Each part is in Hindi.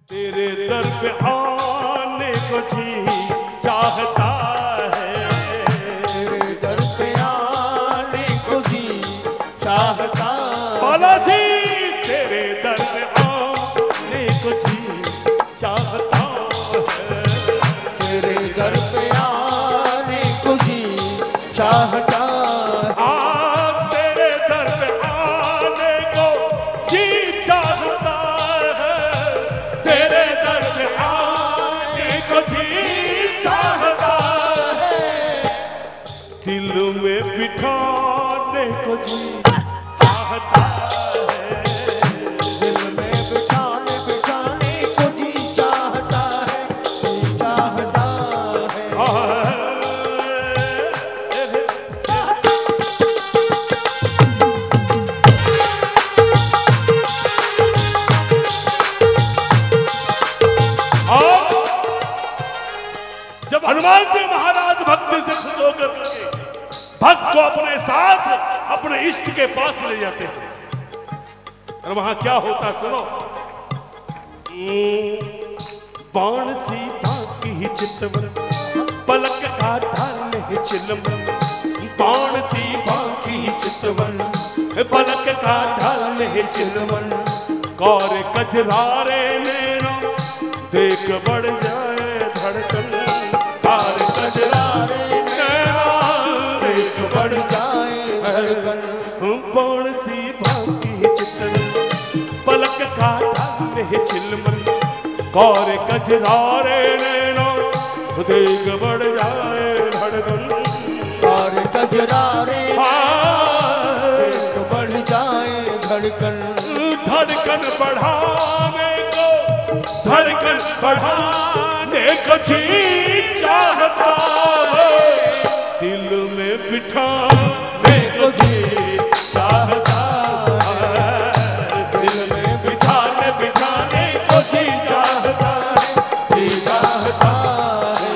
तेरे दर पे आने को जी चाहता है, तेरे दर पे आने को जी चाहता बालाजी तेरे दर पे आने को जी चाहता है, तेरे दर पे आने को जी चाहता तेरे दर पे आने को जी चाहता है, तेरे दर पे आने को जी चाहता है, दिल में बिठाने को जी चाहता है, दिल में बिठाने बिठाने को जी चाहता है, जी चाहता है। जब हनुमान जी महाराज भक्ति से खुश होकर के भक्त को अपने साथ अपने इष्ट के पास ले जाते हैं, और वहां क्या होता सुनो। बाण सीता की चितवन पलक का ढाल चिलमन, बाण सीता की चितवन पलक का ढाल चिलमन, कौर कजरारे नैनो देख बढ़ जाए धड़कन, कौर कजरारे देख बढ़ जाए धड़कन, बाण सीता की चितवन पलक का ढाल चिलमन, कौर कजरारे नैनो देख बढ़ जाए धड़कन, और कजरारे देख बढ़ जाए धड़कन, धड़कन बढ़ाने को, धड़कन बढ़ाने को जी चाहता है, दिल में बिठाने को जी चाहता है, दिल में बिठाने बिठाने को जी चाहता है, जी चाहता है।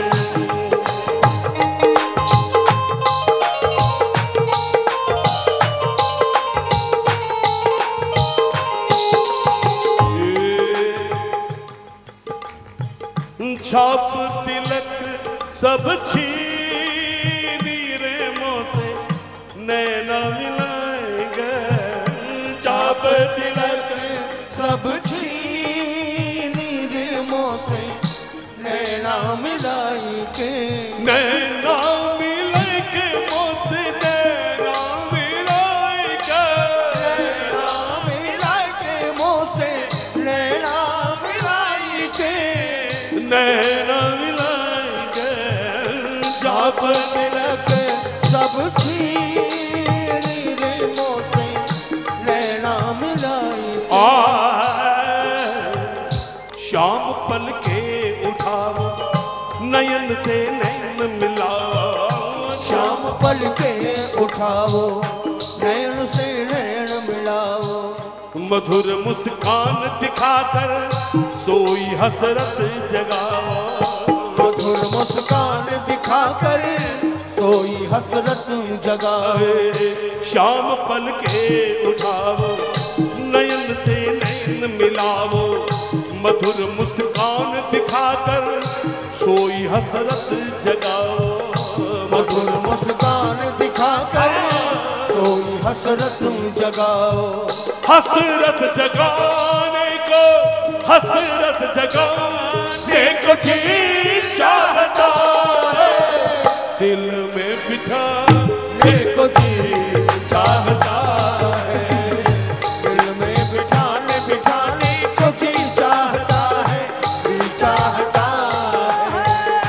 छाप तिलक सब छीनी रे मों से नैना मिलाएंगे, छाप तिलक सब छीनी रे मों से नैना मिलाई के, नैना मिलाई के मों से नैना मिलाई के, नैना मिलाई के मों से नैना मिलाई के, नैना मिलाई के, छाप तिलक सब छीनी रे मों से नैना मिलाई के, श्याम पल के उठाओ नयन से नैन मिलाओ, शाम पल के उठाओ नैन से नैन मिलाओ, मधुर मुस्कान दिखाकर सोई हसरत जगाओ, मधुर मुस्कान दिखाकर सोई हसरत जगाए, श्याम पल के उठाओ नयन से नैन मिलाओ, मधुर मुस्कान दिखाकर सोई हसरत जगाओ, मधुर मुस्कान दिखाकर सोई हसरत जगाओ, हसरत जगाने को, हसरत जगाने को जी चाहता है, दिल में बिठाने को जी चाहता है, दिल में बिठाने बिठाने को जी चाहता है, जी चाहता है।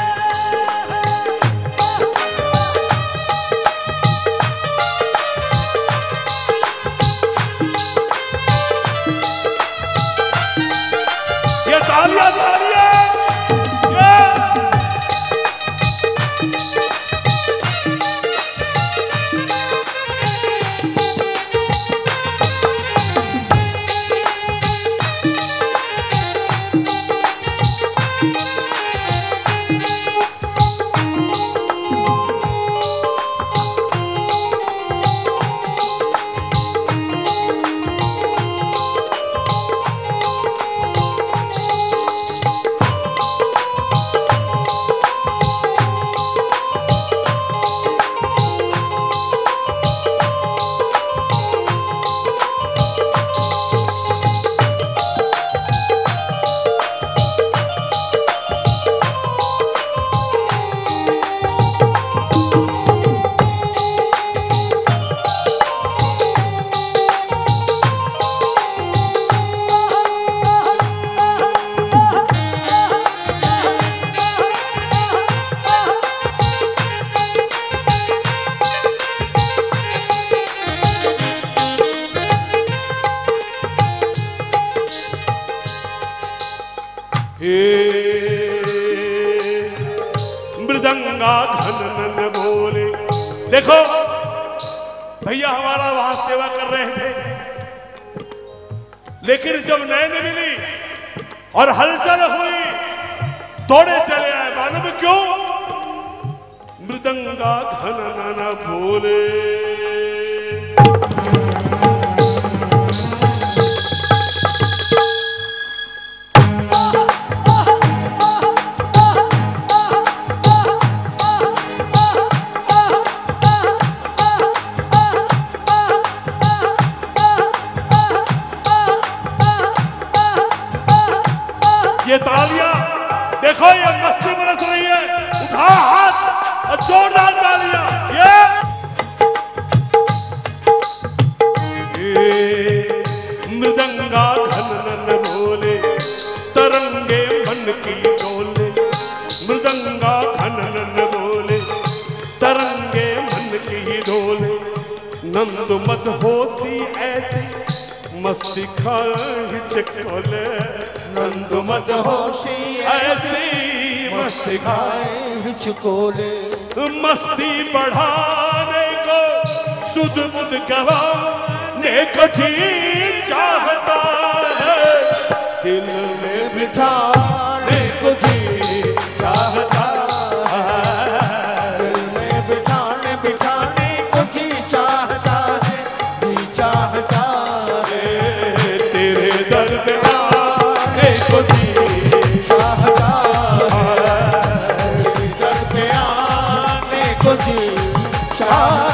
ये तालियां तालियां हे मृदंगा घन बोले। देखो भैया हमारा वहां सेवा कर रहे थे, लेकिन जब नैन मिली और हलचल हुई दौड़े चले आए। मालूम क्यों? मृदंगा घन बोले। ये तालियां देखो, ये मस्ती बरस रही है। उठा हाथ और जोरदार तालियां। ये मृदंगा घन बोले, तरंगे मन की डोले। मृदंगा घन बोले, तरंगे मन की डोले। नंद मत होसी ऐसी मस्ती खाए चकोले। नंद मत होशी ऐसी मस्ती खाए चकोले। मस्ती बढ़ाने को सुध बुध गवाने को जी चाहता है। दिल में बिठाने को जी चाहता है। दिल में बिठाने को जी चाहता है। जी चाहता है। तेरे दर्द आने को जी चाहता है। दर पे आने को जी चाहता